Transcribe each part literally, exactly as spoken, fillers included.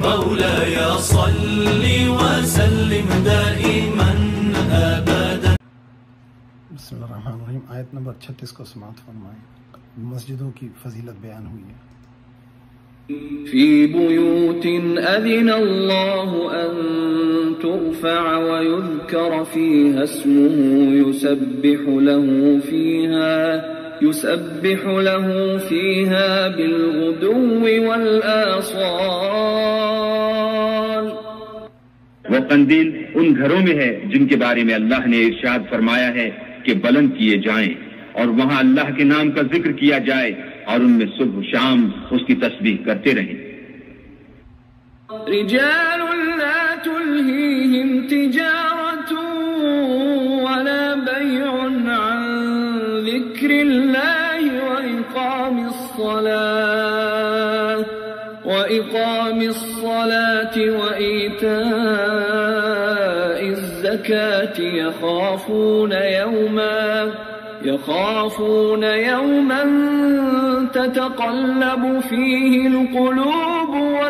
مولاي صل وسلم دائما ابدا. بسم اللہ الرحمن الرحیم. آیت نمبر چھتیس کو سماعت فرمائیں. مسجدوں کی فضیلت بیان ہوئی ہے. فی بیوت اذن اللہ ان ترفع ویذکر فیہا اسمہ یسبح له فیہا يسبح له فيها بالغدو والآصال. وہ قندیل ان گھروں میں ہے جن کے بارے میں اللہ نے ارشاد فرمایا ہے کہ بلند کیے جائیں اور وہاں اللہ کے نام کا ذکر کیا جائے اور ان میں صبح شام اس کی تسبیح کرتے رہیں. رجال لا تلهيهم تجارة ولا بيع عن ذكر الله وإقام الصلاة وإقام الصلاة وإيتاء الزكاة يخافون يوما يخافون يوما تتقلب فيه القلوب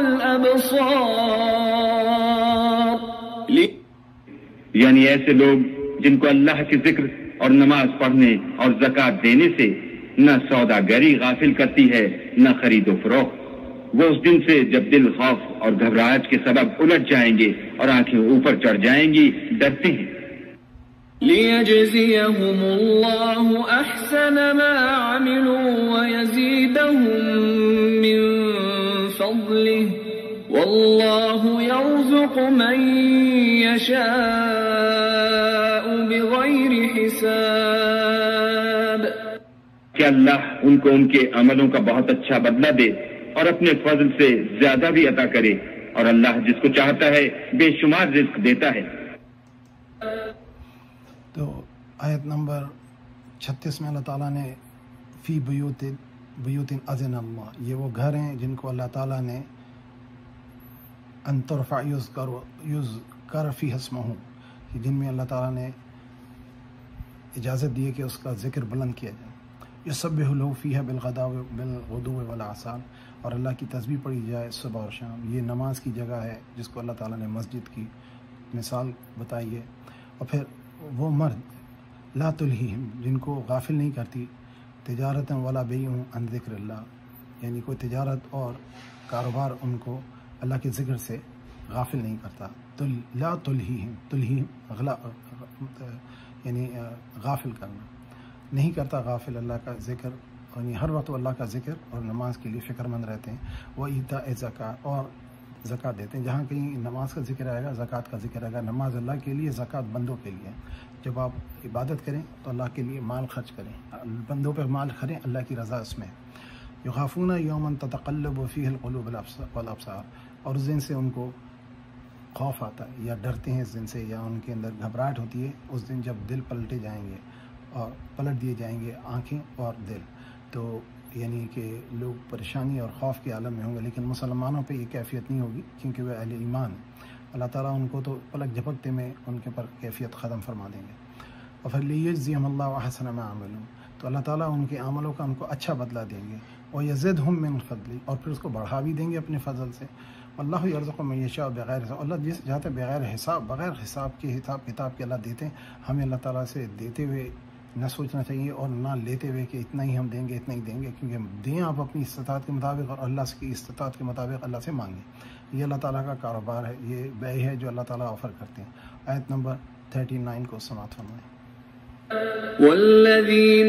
والأبصار. یعنی ایسے لوگ جن کو اللہ کے ذکر اور نماز پڑھنے اور زکوٰۃ دینے سے نہ سوداگری غافل کرتی ہے نہ خرید و فروخت. وہ اس دن سے جب دل خوف اور گھبراہٹ کے سبب الٹ جائیں گے اور آنکھیں اوپر چڑھ جائیں گی ڈرتے ہیں. لِيَجْزِيَهُمُ اللَّهُ أَحْسَنَ مَا عَمِلُوا وَيَزِيدَهُم مِّن فَضْلِهِ وَاللَّهُ يَرْزُقُ مَن يَشَاءُ بِغَيْرِ حِسَابٍ. کہ اللہ ان کو ان کے عملوں کا بہت اچھا بدلہ دے اور اپنے فضل سے زیادہ بھی عطا کرے، اور اللہ جس کو چاہتا ہے بے شمار رزق دیتا ہے. تو آیت نمبر چھتیس میں اللہ تعالیٰ نے فی بیوت بیوت اذن اللہ، یہ وہ گھر ہیں جن کو اللہ تعالیٰ نے ان ترفع یذکر یذکر فیہا اسمہ، جن میں اللہ تعالیٰ نے اجازت دی ہے کہ اس کا ذکر بلند کیا جائے. یسبح لہ فیہا بالغدو والآصال، اور اللہ کی تسبیح پڑھی جائے صبح اور شام. یہ نماز کی جگہ ہے جس کو اللہ تعالیٰ نے مسجد کی مثال بتائی ہے. اور پھر وہ مرد لا تلہیہم، جن کو غافل نہیں کرتی تجارت ولا بیع عن ذکر اللہ، یعنی کوئی تجارت اور کاروبار ان کو اللہ کے ذکر سے غافل نہیں کرتا. تل لا تلہیہم، تلہیہم یعنی غافل کرنا، نہیں کرتا غافل اللہ کا ذکر، یعنی ہر وقت اللہ کا ذکر اور نماز کے لیے فکر مند رہتے ہیں. وہ ایتاء زکوٰۃ، اور زکوٰۃ دیتے ہیں. جہاں کہیں نماز کا ذکر آئے گا زکوٰۃ کا ذکر آئے گا. نماز اللہ کے لیے، زکوٰۃ بندوں کے لیے. جب آپ عبادت کریں تو اللہ کے لیے مال خرچ کریں، بندوں پہ مال کریں، اللہ کی رضا اس میں. یخافون یوما تتقلب فیہ القلوب والابصار، اور اس دن سے ان کو خوف آتا ہے یا ڈرتے ہیں اس دن سے، یا ان کے اندر گھبراہٹ ہوتی ہے اس دن جب دل پلٹے جائیں گے اور پلٹ دیے جائیں گے آنکھیں اور دل. تو یعنی کہ لوگ پریشانی اور خوف کے عالم میں ہوں گے، لیکن مسلمانوں پہ یہ کیفیت نہیں ہوگی کیونکہ وہ اہل ایمان ہیں. اللہ تعالیٰ ان کو تو پلک جھپکتے میں ان کے پر کیفیت ختم فرما دیں گے. اور پھر لیجزیہم اللہ احسن ما عملوا، تو اللہ تعالیٰ ان کے عملوں کا ان کو اچھا بدلہ دیں گے. اور یزدہم من فضلہ، اور پھر اس کو بڑھا بھی دیں گے اپنے فضل سے. اللہ یرزق من یشاء بغیر حساب، اللہ جس جاتے بغیر حساب، بغیر حساب کے حساب کتاب کے اللہ دیتے ہیں. ہمیں اللہ تعالیٰ سے دیتے ہوئے نہ سوچنا چاہیے اور نہ لیتے ہوئے کہ اتنا ہی ہم دیں گے اتنا ہی دیں گے، کیونکہ دیں آپ اپنی استطاعت کے مطابق اور اللہ کی استطاعت کے مطابق اللہ سے مانگیں. یہ اللہ تعالیٰ کا کاروبار ہے، یہ بیع ہے جو اللہ تعالیٰ آفر کرتے ہیں. آیت نمبر تھرٹی نائن کو سماعت فرمائیں. والذین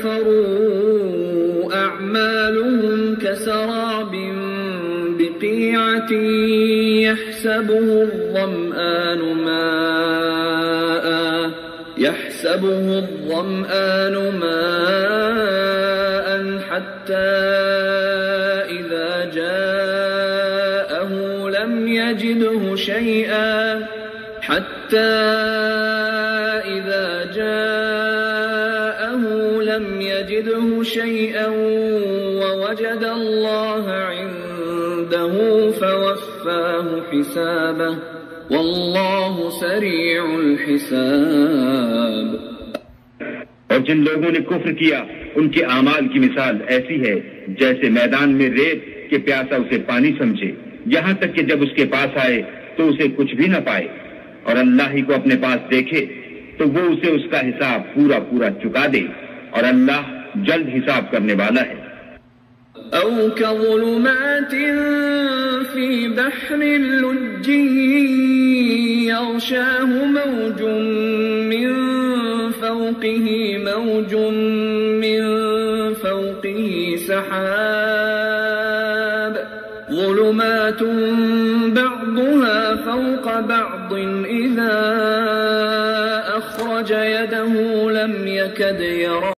کفروا اعمالهم كسراب بقيعة يحسبه الظمآن ماء يحسبه الظمآن ماء حتى إذا جاءه لم يجده شيئا حتى إذا جاءه لم يجده شيئا ووجد الله عنده فوفاه حسابه واللہ سریع الحساب. اور جن لوگوں نے کفر کیا ان کے اعمال کی مثال ایسی ہے جیسے میدان میں ریت کہ پیاسا اسے پانی سمجھے، یہاں تک کہ جب اس کے پاس آئے تو اسے کچھ بھی نہ پائے، اور اللہ ہی کو اپنے پاس دیکھے تو وہ اسے اس کا حساب پورا پورا چکا دے، اور اللہ جلد حساب کرنے والا ہے۔ أو كظلمات في بحر لجي يغشاه موج من فوقه موج من فوقه سحاب ظلمات بعضها فوق بعض إذا أخرج يده لم يكد يرى